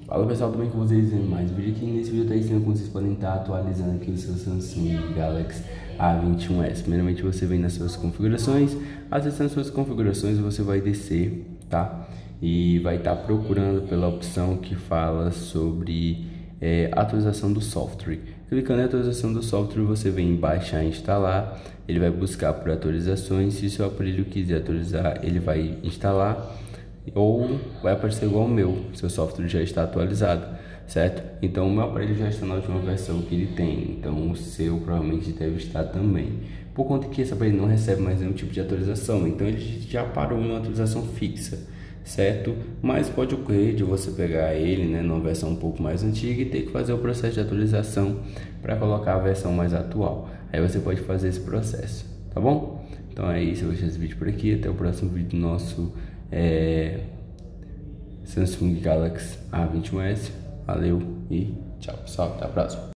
Fala pessoal, tudo bem com vocês? Mais um vídeo aqui. Nesse vídeo eu estou ensinando como vocês podem estar atualizando aqui o seu Samsung Galaxy A21s. Primeiramente você vem nas suas configurações, acessando suas configurações você vai descer, tá? E vai estar procurando pela opção que fala sobre atualização do software. Clicando em atualização do software você vem em baixar e instalar, ele vai buscar por atualizações. Se seu aparelho quiser atualizar, ele vai instalar, ou vai aparecer igual o meu, seu software já está atualizado, certo? Então o meu aparelho já está na última versão que ele tem, então o seu provavelmente deve estar também, por conta que esse aparelho não recebe mais nenhum tipo de atualização, então ele já parou em uma atualização fixa, certo? Mas pode ocorrer de você pegar ele, né, numa versão um pouco mais antiga e ter que fazer o processo de atualização para colocar a versão mais atual. Aí você pode fazer esse processo, tá bom? Então é isso, eu vou deixar esse vídeo por aqui, até o próximo vídeo nosso Samsung Galaxy A21s. Valeu e tchau pessoal, até a próxima.